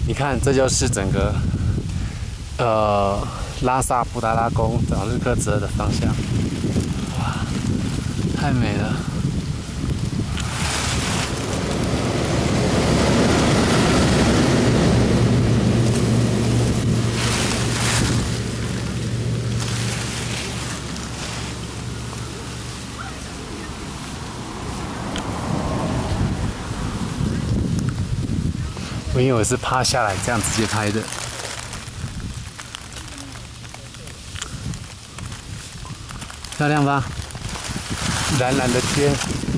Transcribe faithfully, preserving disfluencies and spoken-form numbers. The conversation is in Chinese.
你看，这就是整个呃拉萨布达拉宫往日喀则的方向。哇，太美了！因为我是趴下来这样直接拍的，漂亮吧？蓝蓝的天。